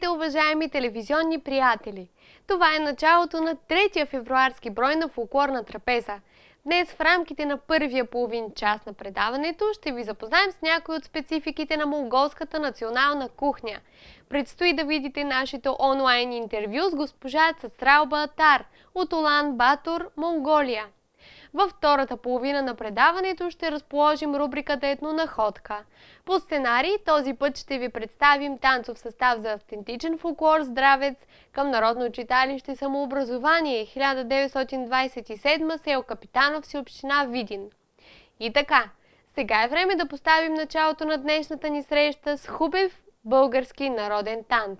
Здравейте, уважаеми телевизионни приятели! Това е началото на третия февруарски брой на Фолклорна трапеза. Днес в рамките на първия половин час на предаването ще ви запознаем с някои от спецификите на монголската национална кухня. Предстои да видите нашето онлайн интервю с госпожа Цацралба Атар от Улан Батор, Монголия. Във втората половина на предаването ще разположим рубриката Етнонаходка. По сценарий този път ще ви представим танцов състав за автентичен фолклор Здравец към Народно читалище Самообразование 1927, село Капитановци, община Видин. И така, сега е време да поставим началото на днешната ни среща с хубав български народен танц.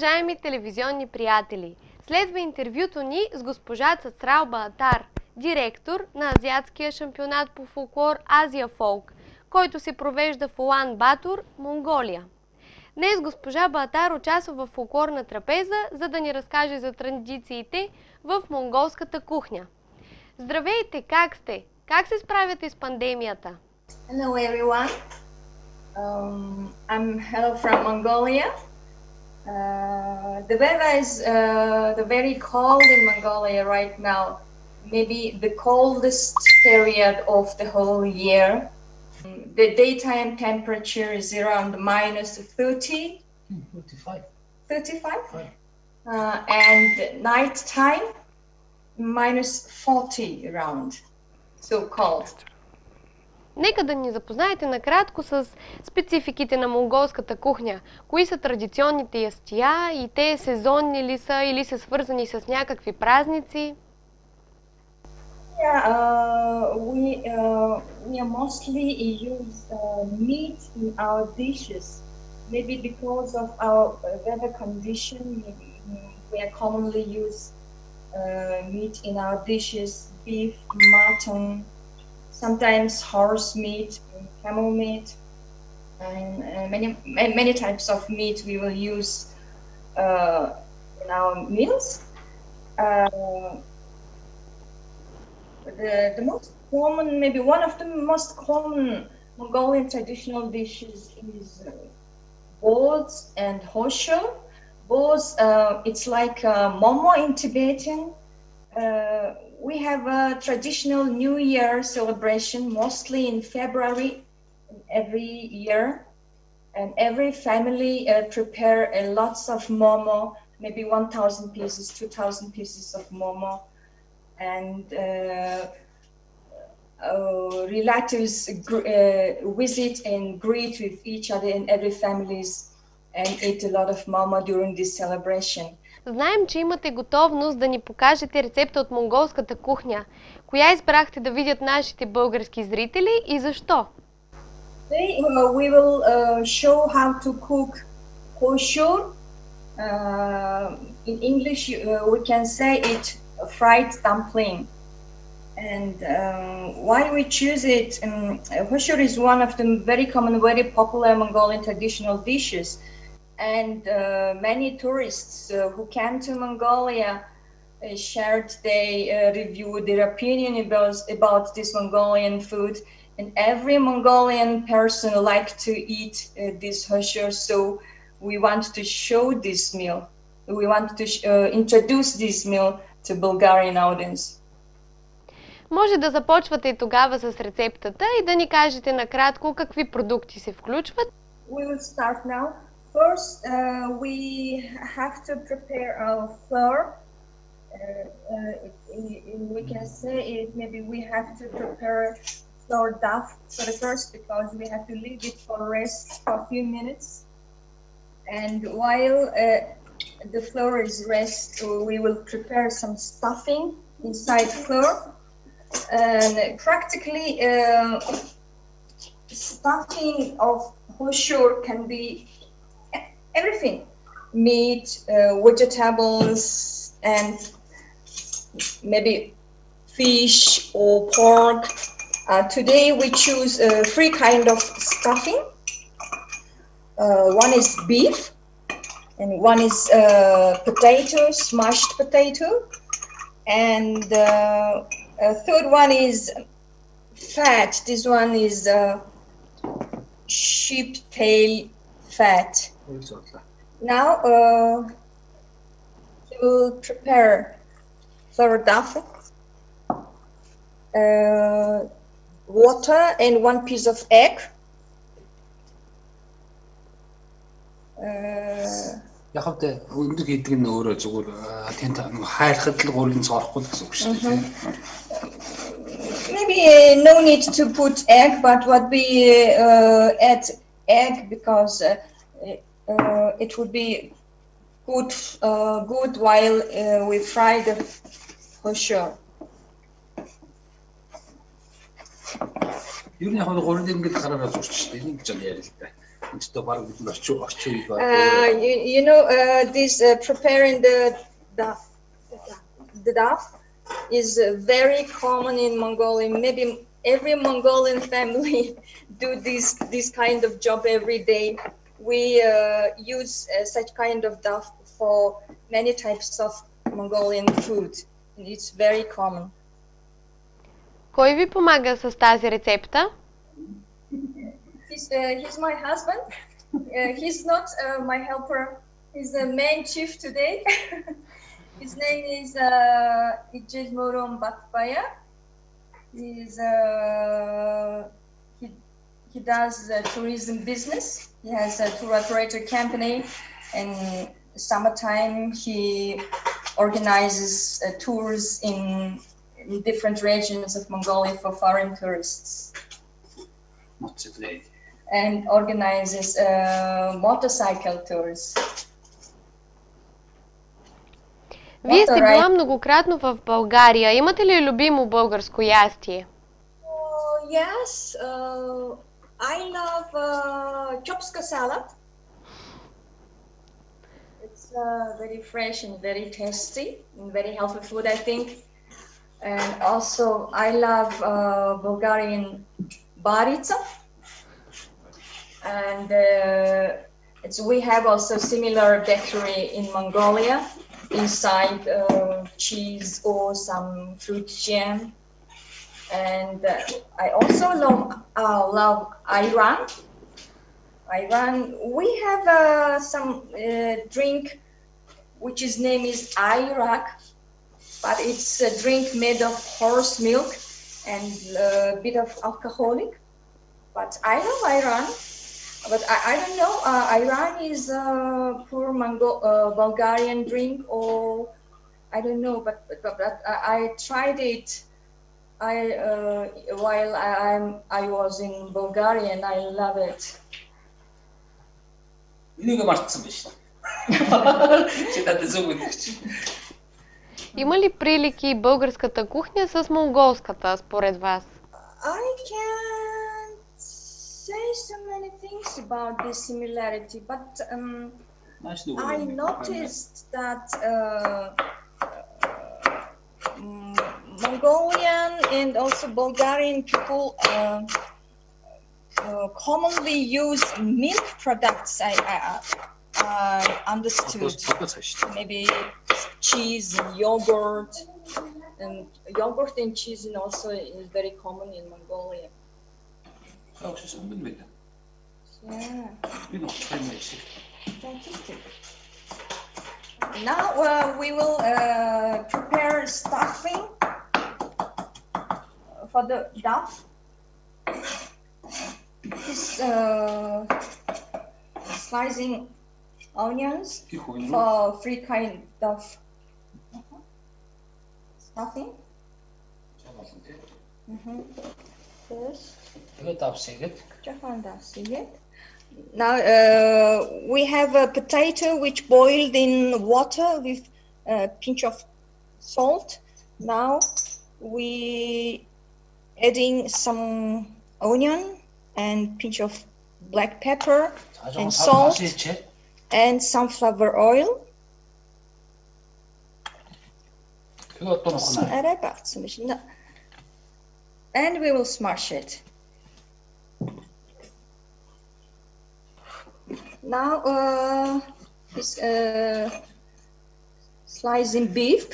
уважаеми телевизионни приятели! Следва интервюто ни с госпожа Цацрал Баатар, директор на Азиатския шампионат по фолклор Азия Фолк, който се провежда в Улан Батор, Монголия. Днес госпожа Баатар участва в фолклорна трапеза, за да ни разкаже за традициите в монголската кухня. Здравейте, как сте? Как се справяте с пандемията? Hello everyone. I'm hello from Mongolia. The weather is very cold in Mongolia right now. Maybe the coldest period of the whole year. The daytime temperature is around minus 30. 35. 35? And night time minus 40 around. So cold. Нека да ни запознаете накратко с спецификите на монголската кухня. Кои са традиционните ястия и те сезонни ли са или са свързани с някакви празници? We mostly use meat in our dishes. Maybe because of our weather condition, we commonly use meat in our dishes, beef, mutton, sometimes horse meat, camel meat, and many types of meat we will use in our meals. The most common, maybe one of the most common Mongolian traditional dishes is boz and hosho. Boz, it's like momo in Tibetan. We have a traditional New Year celebration, mostly in February every year, and every family prepare lots of momo, maybe 1,000 pieces, 2,000 pieces of momo, and relatives visit and greet with each other in every families and eat a lot of momo during this celebration. Знаем, че имате готовност да ни покажете рецепта от монголската кухня. Коя избрахте да видят нашите български зрители и защо? Today we will show how to cook hosho. In English we can say it fried dumpling. And why we choose it? Hosho is one of the very common, very popular Mongolian traditional dishes. And many tourists who came to Mongolia shared their opinion about this Mongolian food. And every Mongolian person likes to eat this hosho, so we want to show this meal. We want to introduce this meal to Bulgarian audience. Може да започвате тогава с рецептата и да ни кажете накратко какви продукти се включват. We will start now. First, we have to prepare our flour. We can say it. Maybe we have to prepare flour dough for the first because we have to leave it for rest for a few minutes. And while the flour is rest, we will prepare some stuffing inside flour. And practically, stuffing of hosho can be everything, meat, vegetables, and maybe fish or pork. Today we choose three kind of stuffing. One is beef, and one is potatoes, mashed potato, and third one is fat. This one is sheep tail fat. Now you will prepare flour dough, water, and one piece of egg. Яг тэ өндөр хийдэг нь өөрөө зүгээр тэнт хайрхад л гурилан цорохгүй гэсэн үг шүү дээ. Maybe no need to put egg, but what we add egg because it would be good while we fry the hosho. Юу нэг гурилан ингэж гараараа зурч шүү дээ. Энийг гэж яриа л да. Өстө баг орчин үеиг You know, this preparing the duff is very common in Mongolia. Maybe every Mongolian family do this kind of job every day. We use such kind of duff for many types of Mongolian food. It's very common. Кой ви помага с тази рецепта? He's my husband. He's not my helper. He's the main chief today. His name is Ijejmoron Batbaya. He does tourism business. He has a tour operator company, and summertime he organizes tours in different regions of Mongolia for foreign tourists. And organizes motorcycle tours. Вие сте била многократно в България. Имате ли любимо българско ястие? Yes, I love chopska salad. It's very fresh and very tasty and very healthy food, I think. And also, I love Bulgarian baritsa. And we have also similar bakery in Mongolia, inside cheese or some fruit jam. And I also love ayran. Ayran. We have some drink which his name is ayrak, but it's a drink made of horse milk and a bit of alcoholic. But I love ayran. But I don't know, ayran is a poor Bulgarian drink, or I don't know, but I tried it while I was in Bulgaria, and I love it. Има ли прилики българската кухня с монголската, според вас? I can't say so many things about this similarity, but I noticed that Mongolian and also Bulgarian people commonly use milk products. I understood. Maybe cheese and yogurt, and yogurt and cheese and also is very common in Mongolia. Yeah. Now we will prepare stuffing for the duff. This slicing onions for three kind of stuffing. First. Now we have a potato which boiled in water with a pinch of salt. Now we adding some onion and pinch of black pepper and salt and sunflower oil. And we will smash it. Now this slicing beef.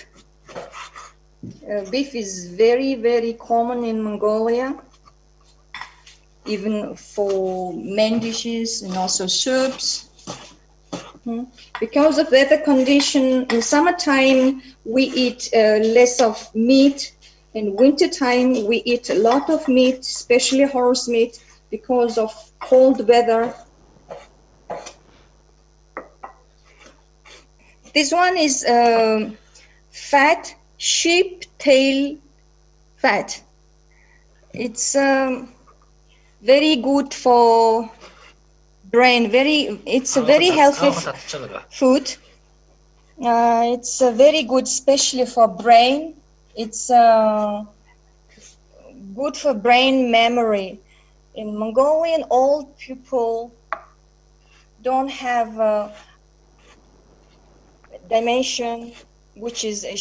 Beef is very, very common in Mongolia, even for main dishes and also soups. Because of weather condition, in summertime we eat less of meat. In wintertime we eat a lot of meat, especially horse meat, because of cold weather. This one is fat sheep tail fat. It's very good for brain. It's a very healthy food. It's very good, especially for brain. It's good for brain memory. In Mongolian, old people don't have dimension, which is a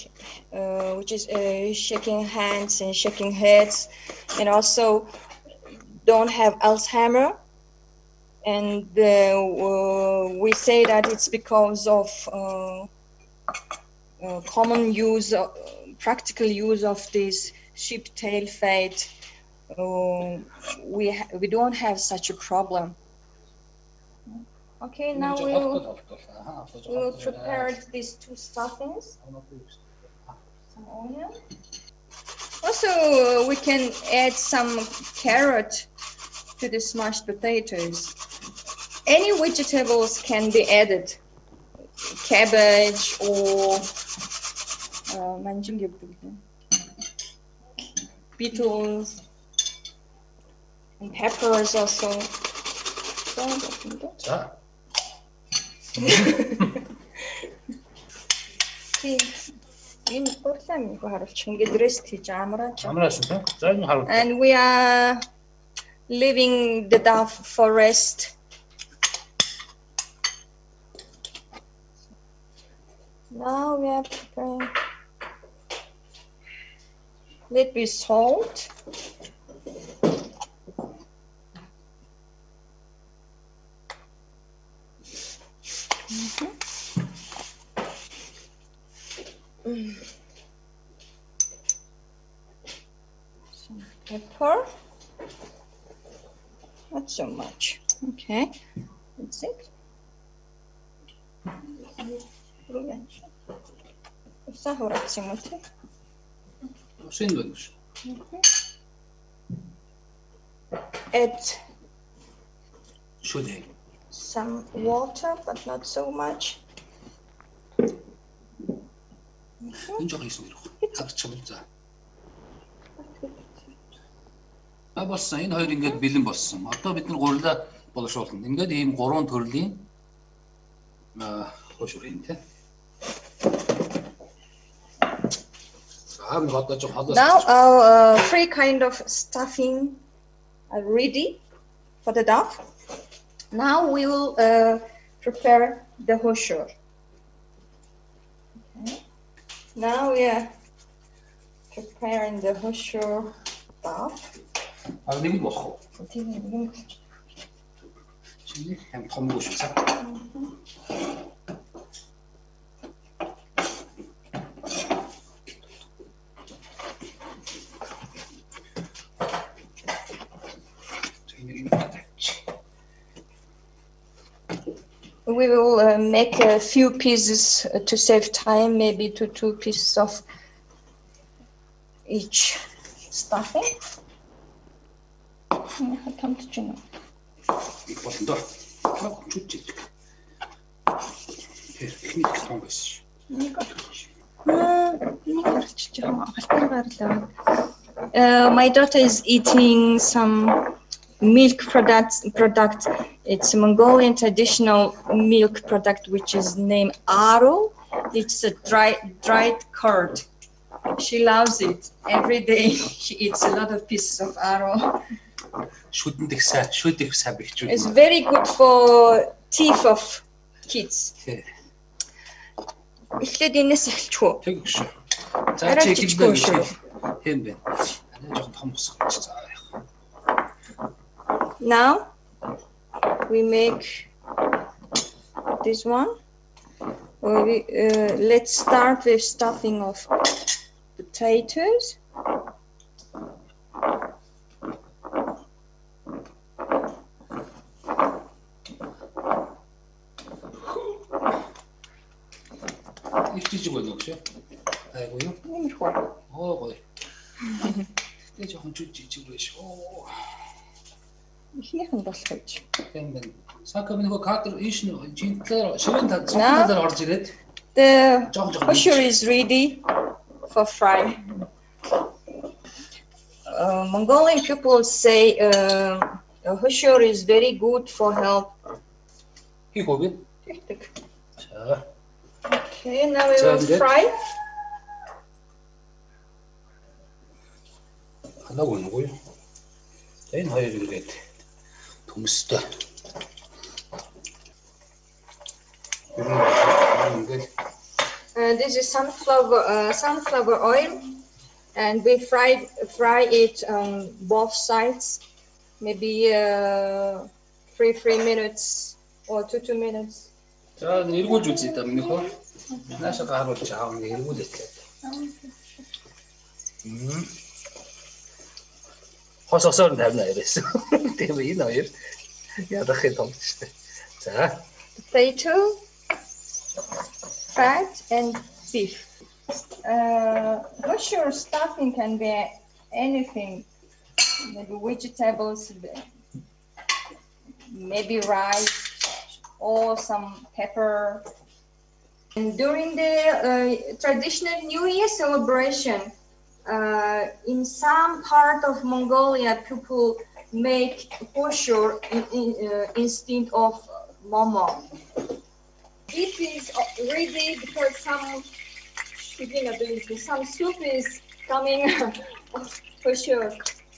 shaking hands and shaking heads, and also don't have Alzheimer. And we say that it's because of common use, practical use of this sheep tail fade. We don't have such a problem. Okay, now we will prepare these two stuffings. Some onion. Also, we can add some carrot to the smashed potatoes. Any vegetables can be added, cabbage or beetles and peppers also. And we are leaving the dove for rest. Now we are preparing. Let me salt. Some pepper. Not so much. Okay, that's it. Add some water, but not so much. Болсон энэ хоёр ингээд бэлэн болсон. Одоо бид нар гурилаа боловсруулна. Ингээд ийм гурван төрлийн хошуур юм тий. Now our three kind of stuffing are ready for the dove. Now we will prepare the hoshour. Okay. Now we are preparing the hoshour dove. Нэг л болох уу? Тийм нэг. Чиний хэм том гош цаа. We will make a few pieces to save time, maybe two pieces of each stuffing. My daughter is eating some milk product. It's a Mongolian traditional milk product which is named aro. It's a dried curd. She loves it. Every day she eats a lot of pieces of aro. It's very good for teeth of kids. Now we make this one. Let's start with stuffing of potatoes. The hoshour is ready for fry. Mongolian people say hoshour is very good for health. Okay, now we will fry. This is sunflower oil, and we fry it on both sides, maybe 3 minutes or 2 minutes. За эргүүлж үзье та минийхөө. Нааша гаруулж аав ингээ эргүүлээ. Хососоор тавина байсан. Тийм энэ хоёр ядахын томч штэ. За. Potato, fat, and beef. What's your stuffing can be anything, maybe vegetables, maybe rice, or some pepper. And during the traditional New Year celebration, in some part of Mongolia, people make kosher instead of momo. It is ready because some soup is coming for sure.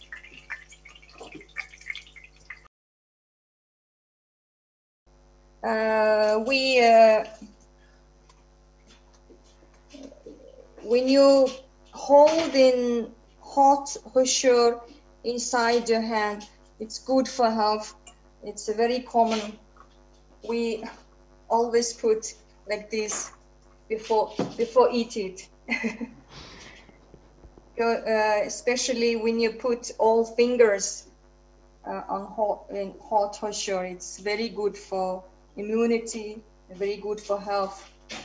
When you hold in hot kosher inside your hand, it's good for health. It's very common. We always put like this before eat it. Especially when you put all fingers on hot kosher, it's very good for immunity, very good for health.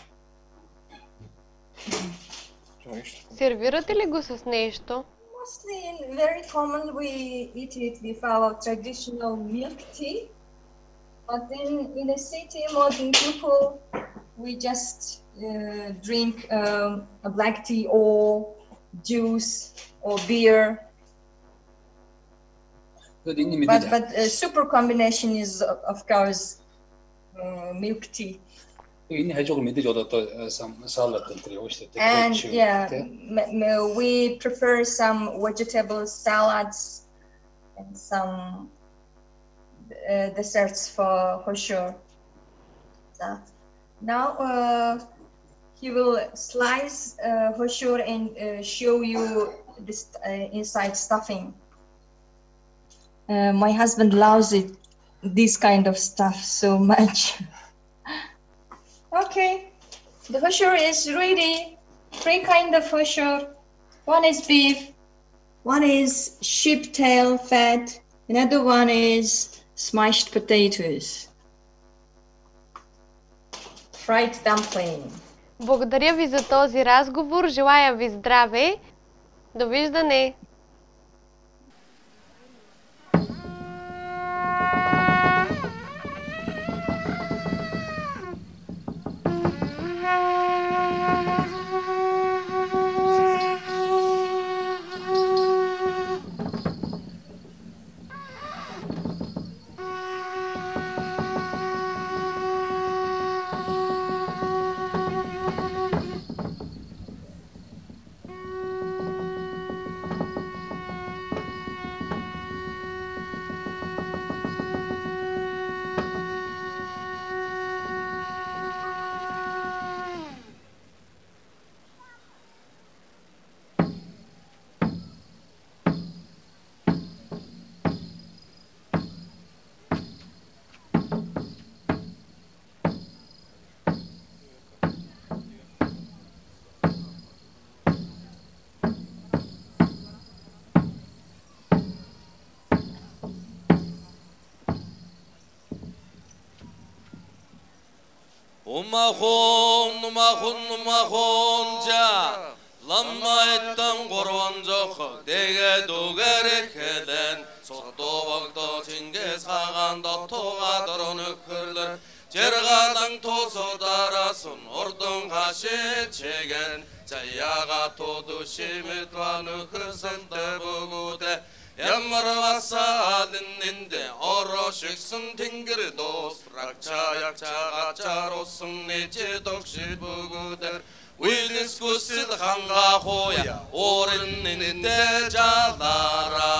Сервирате ли го с нещо? Mostly, very common, we eat it with our traditional milk tea. But then in the city, modern people, we just drink a black tea or juice or beer. But a super combination is, of course, milk tea. Энэ хажууг мэдээж одоо салат гэдэг юм шүү дээ. And yeah, we prefer some vegetable salads and some desserts for sure. Now he will slice for sure and show you this inside stuffing. My husband loves this kind of stuff so much. Okay, the kosher is ready. 3 kinds of kosher. One is beef, one is sheep tail fat, another one is smashed potatoes. Fried dumpling. Благодаря ви за този разговор. Желая ви здраве. Довиждане! Umahunca Lama ettan korvan жоқ Деге дугері келен Сотто бағда чинге сағанда Тоға дұрын өкірлер Жерғадан тосу дарасын Ордың қашы чеген Жаяға тоду шемет ван өкірсінді бүгуде Ямар баса алыннинде Оро шексін теңгір дос Ракчаяк чағачар осын нече токши бүгудер Уилнес күсіл қанға қоя Орыннинде жалара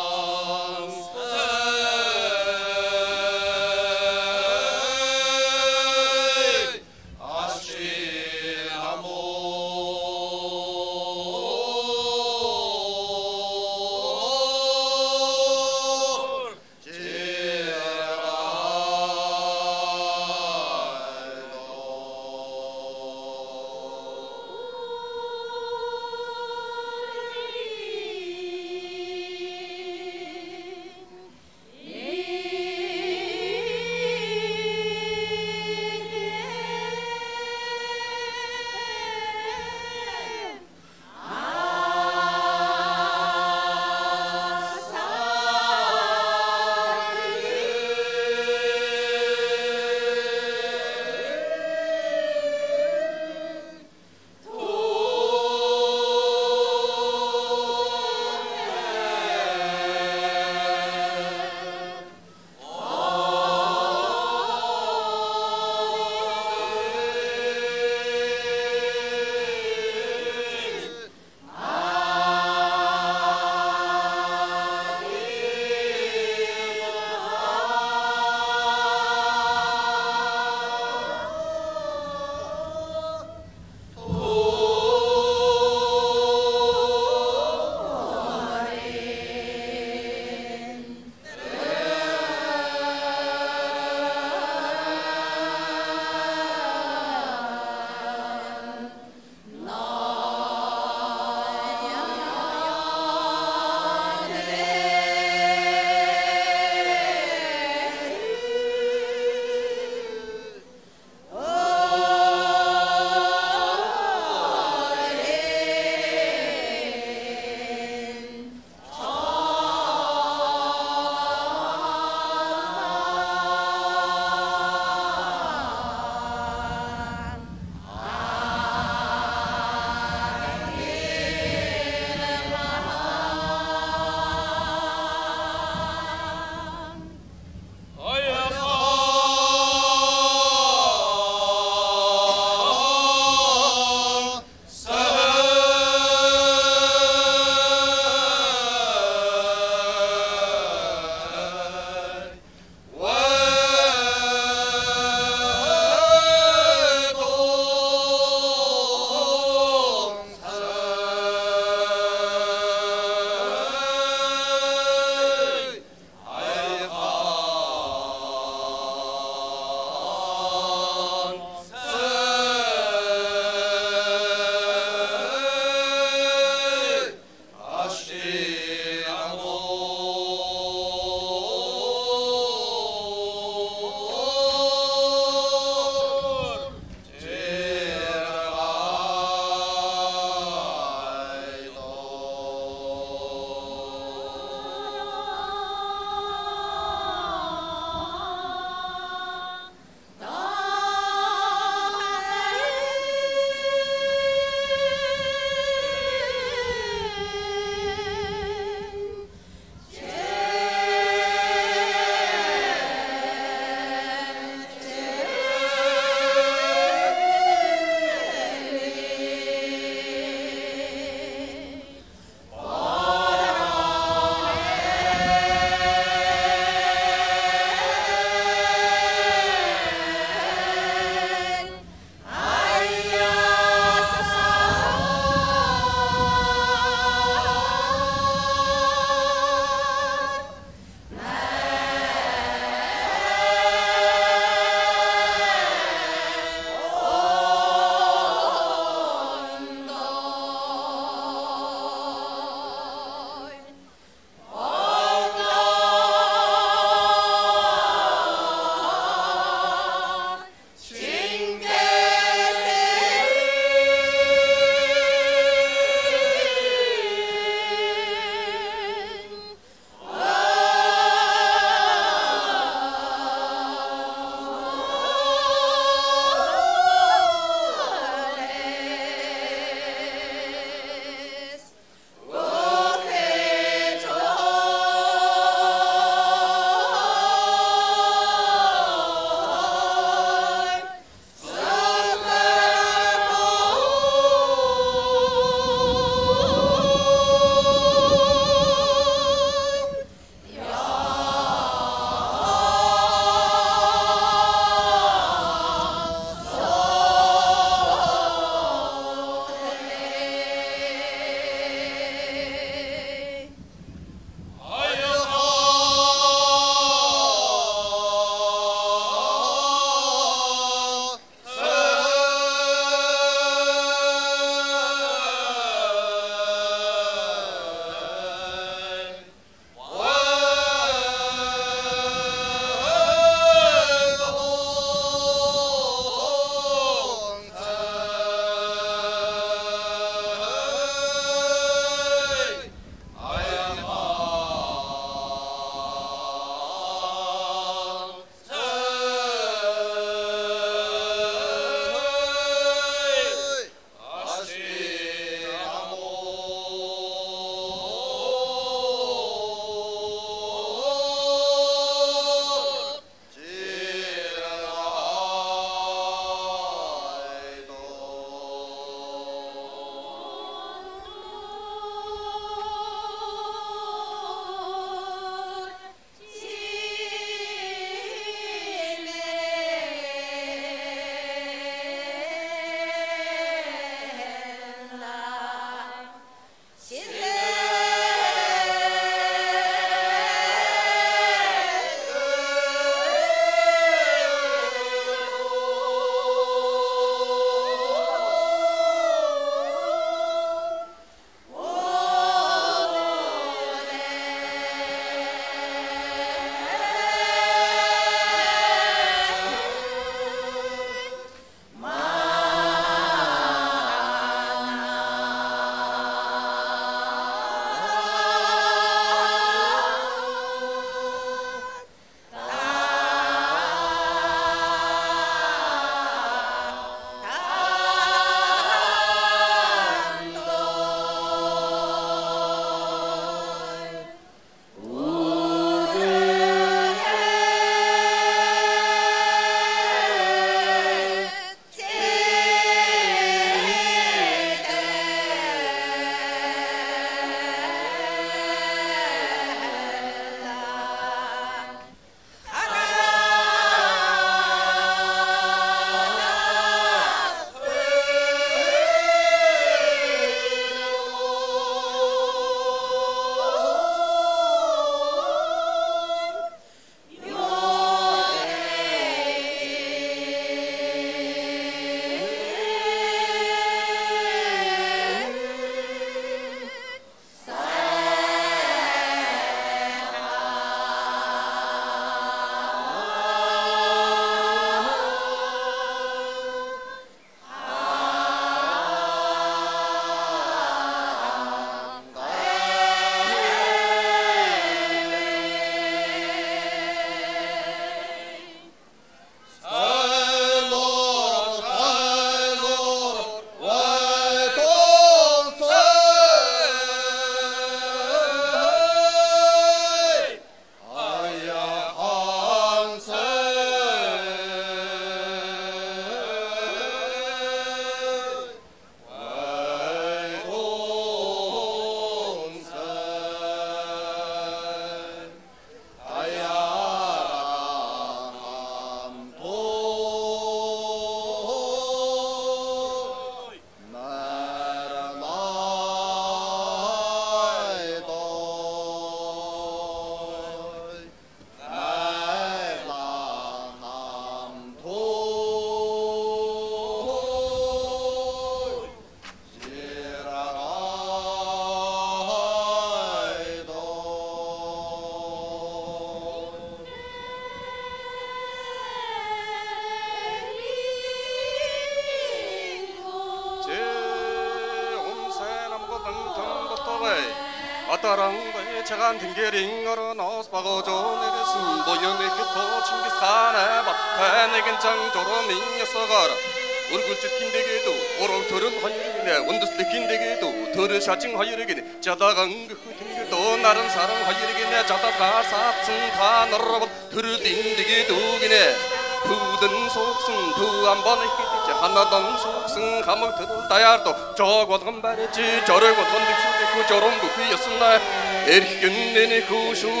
차간 등계링어로 넣어서 박아줘 내렸음 보여내기도 칭기스칸에 밭에 내겐 장조로 민녀서가라 얼굴질 긴데게도 오롱털은 화이르기네 원두슬 긴데게도 털을 샤칭 화이르기네 자다간 그 등계도 나른 사람 화이르기네 자다가 사층 다 너러버 털을 딘데게도 기네 두든 속승 두한 번에 히디지 하나던 속승 감옥 들을 다야도 저곳건 바랬지 저를 곳건 득슈대고 저런 부피였으나 에리견내네 구슈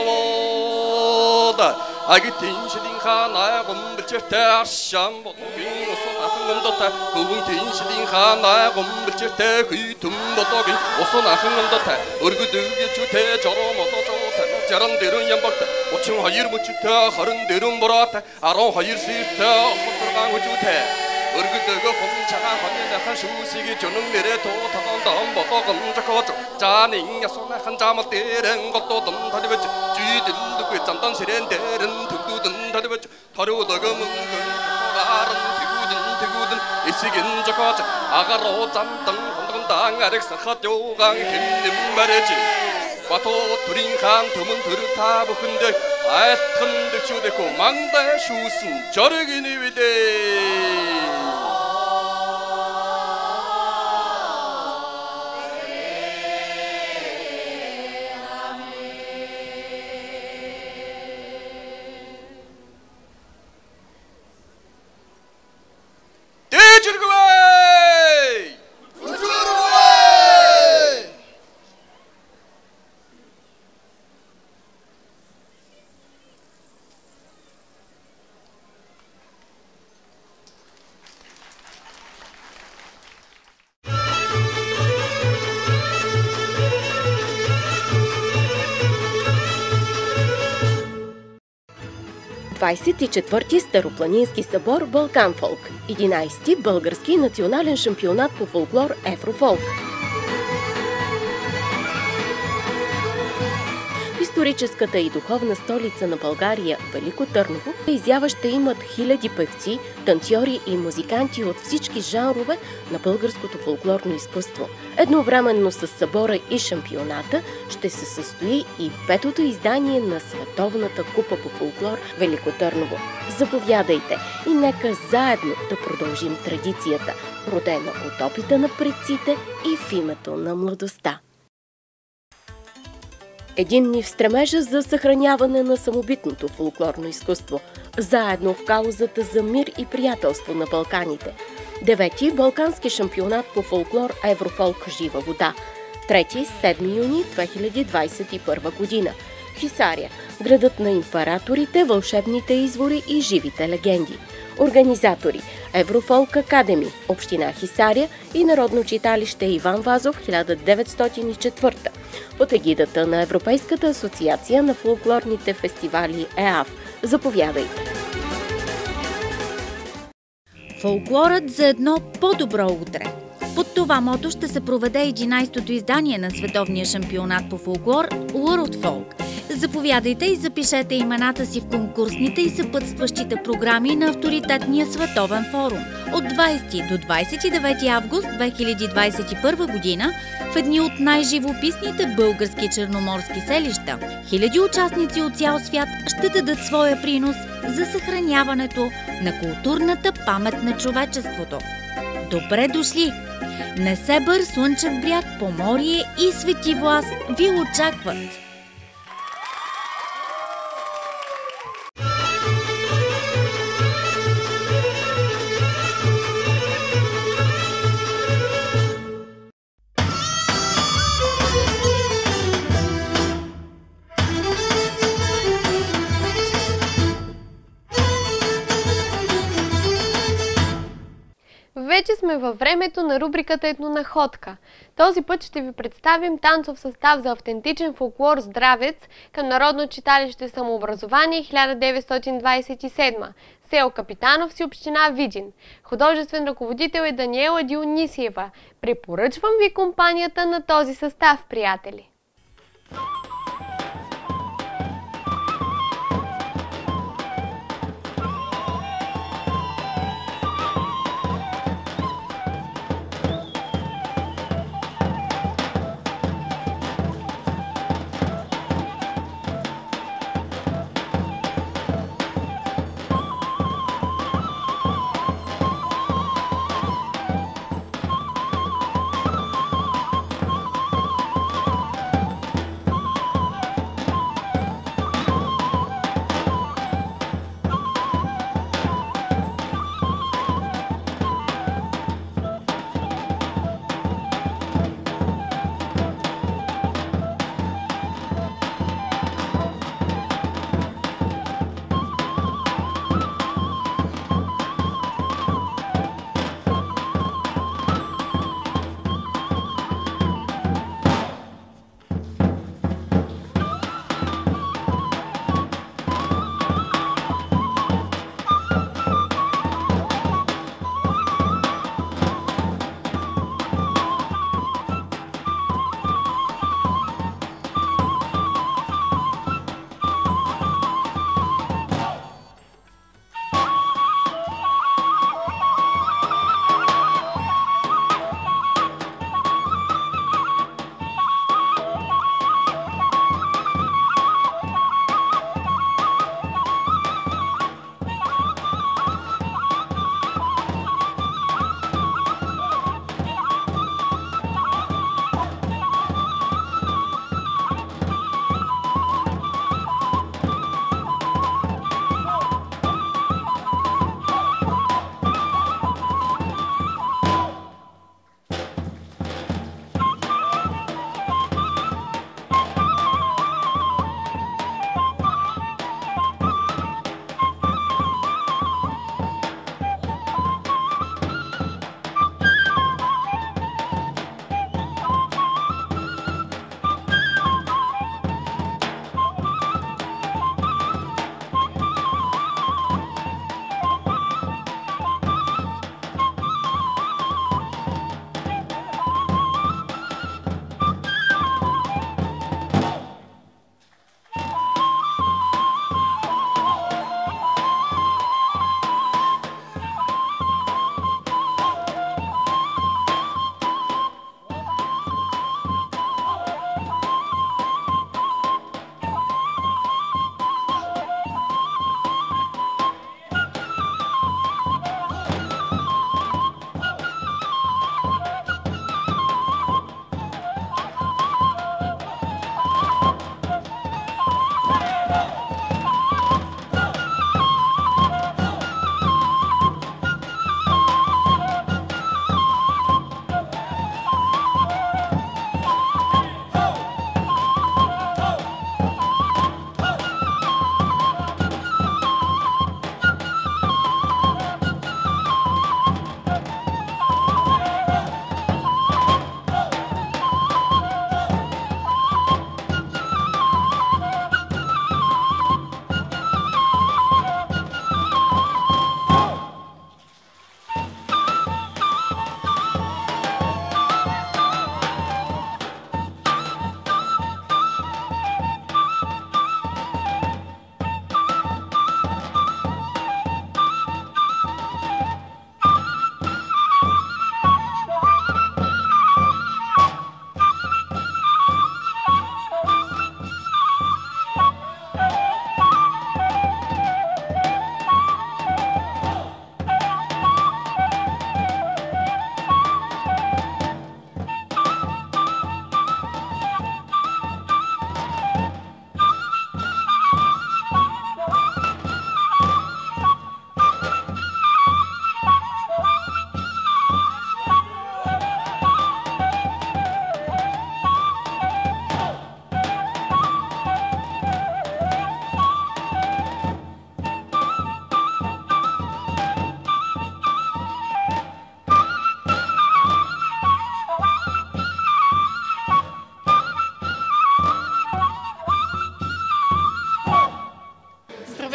소도보다 아기 딘시딩카 나야 곰불칠때 아시암 보통긴 오소 나큰 건도타 그분 딘시딩카 나야 곰불칠때 그이tum보통긴 오소 나큰 건도타 얼굴들게 주태 저러 모도 좋다 저런 데는 연박다 오층 화이르 묻히다 하른 데는 보라다 아롱 화이르 수있다 호들강 우주태 얼굴들고 홈차가 화면에 슈시기 주는 미래 도타던 덤보도 검적하죠 자닝야 손에 한 잠을 때린 것도 덤다리겠지 쥐들도 그 짠단 시렌데른 득두든 다리겠지 다려다가 문근 가른 대구든 이시긴 적하죠 아가로 짠땅 혼동당 아렉사 핫요강 힘님 말이지 와토 두링칸 드문 드르타부 흔들 아에튼 득슈대고 망다의 슈슨 저르기니 위대 ...24-ти Старопланински събор Балкан Фолк, 11-ти Български национален шампионат по фолклор Еврофолк. В историческата и духовна столица на България, Велико Търново, изява ще имат хиляди певци, танцори и музиканти от всички жанрове на българското фолклорно изкуство. Едновременно с събора и шампионата ще се състои и петото издание на Световната купа по фолклор Велико Търново. Заповядайте и нека заедно да продължим традицията, родена от опита на предците и в името на младостта. Единни в стремежа за съхраняване на самобитното фолклорно изкуство, заедно в каузата за мир и приятелство на Балканите. 9-ти Балкански шампионат по фолклор Еврофолк Жива вода. 3-7 юни 2021 година. Хисаря, градът на императорите, вълшебните извори и живите легенди. Организатори – Еврофолк Академи, община Хисаря и Народно читалище Иван Вазов 1904 под егидата на Европейската асоциация на фолклорните фестивали ЕАФ. Заповядайте! Фолклорът за едно по-добро утре. Под това мото ще се проведе 11-то издание на световния шампионат по фолклор World Folk. Заповядайте и запишете имената си в конкурсните и съпътстващите програми на авторитетния световен форум. От 20 до 29 август 2021 година в едни от най-живописните български черноморски селища, хиляди участници от цял свят ще дадат своя принос за съхраняването на културната памет на човечеството. Добре дошли! Несебър, Слънчев бряг, Поморие и Свети Влас ви очакват! Вече сме във времето на рубриката Етнонаходка. Този път ще ви представим танцов състав за автентичен фолклор Здравец към Народно читалище Самообразование 1927, село Капитановци, община Видин. Художествен ръководител е Даниела Дионисиева. Препоръчвам ви компанията на този състав, приятели!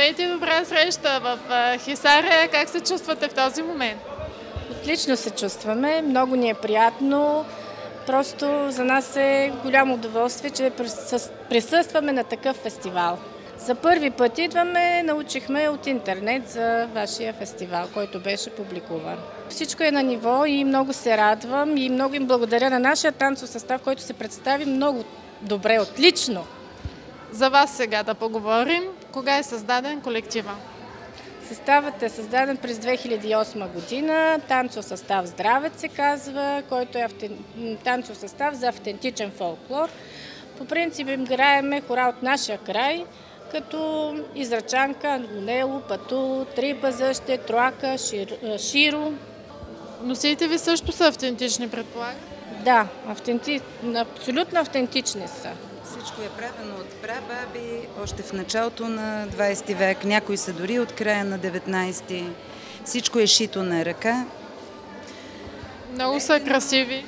Здравейте, добра среща в Хисаря. Как се чувствате в този момент? Отлично се чувстваме, много ни е приятно. Просто за нас е голямо удоволствие, че присъстваме на такъв фестивал. За първи път идваме, научихме от интернет за вашия фестивал, който беше публикуван. Всичко е на ниво и много се радвам и много им благодаря на нашия танцов състав, който се представи много добре, отлично. За вас сега да поговорим. Кога е създаден колектива? Съставът е създаден през 2008 година. Танцов състав Здравец се казва, който е танцов състав за автентичен фолклор. По принцип играеме хора от нашия край, като Израчанка, Ангонело, Пату, Трипазъще, Троака, Широ. Носите ви също са автентични, предполагам? Да, абсолютно автентични са. Всичко е правено от прабаби, още в началото на 20 век, някои са дори от края на 19. Всичко е шито на ръка. Много са красиви.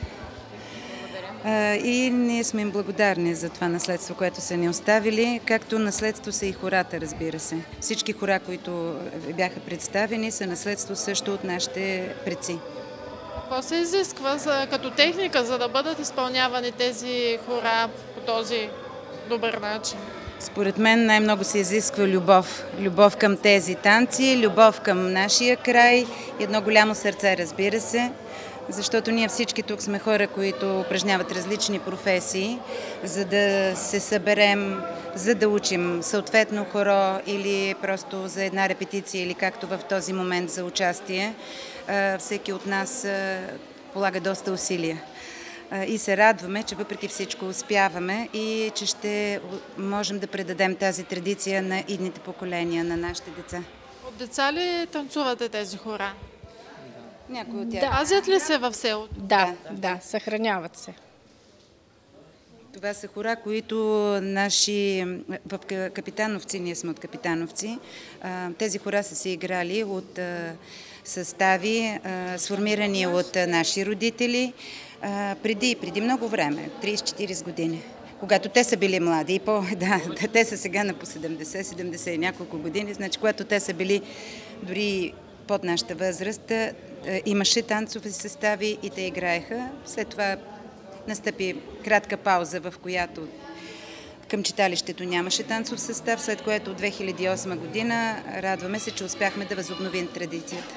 И ние сме им благодарни за това наследство, което са ни оставили, както наследство са и хората, разбира се. Всички хора, които бяха представени, са наследство също от нашите предци. Какво се изисква като техника, за да бъдат изпълнявани тези хора по този добър начин? Според мен най-много се изисква любов. Любов към тези танци, любов към нашия край, едно голямо сърце, разбира се. Защото ние всички тук сме хора, които упражняват различни професии, за да се съберем, за да учим съответно хоро или просто за една репетиция, или както в този момент за участие. Всеки от нас полага доста усилия. И се радваме, че въпреки всичко успяваме и че ще можем да предадем тази традиция на идните поколения, на нашите деца. От деца ли танцувате тези хора? Някои от тях. Пазят ли се в селото? Да, съхраняват се. Това са хора, които в Капитановци, ние сме от Капитановци, тези хора са се играли от състави, сформирани от наши родители, преди много време, 30-40 години. Когато те са били млади, те са сега на по 70 и няколко години, значи когато те са били дори под нашата възраст, имаше танцови състави и те играеха. След това настъпи кратка пауза, в която към читалището нямаше танцов състав, след което от 2008 година радваме се, че успяхме да възобновим традицията.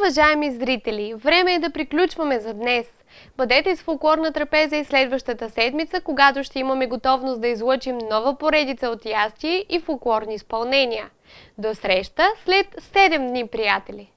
уважаеми зрители, време е да приключваме за днес. Бъдете с фолклорна трапеза и следващата седмица, когато ще имаме готовност да излъчим нова поредица от ястия и фолклорни изпълнения. До среща след 7 дни, приятели!